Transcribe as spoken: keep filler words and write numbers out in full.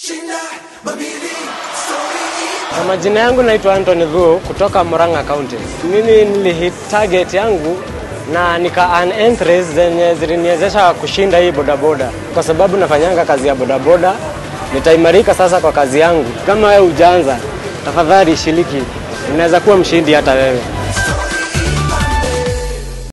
Kwa majina yangu naitwa Anthony Dhuo kutoka Murang'a County. Mimi nilihit target yangu na nika earn entries zenye ziliniwezesha kushinda hii bodaboda. Kwa sababu nafanyanga kazi ya bodaboda, nitaimarika sasa kwa kazi yangu. Kama wewe hujaanza, tafadhali shiriki. Unaweza kuwa mshindi hata wewe.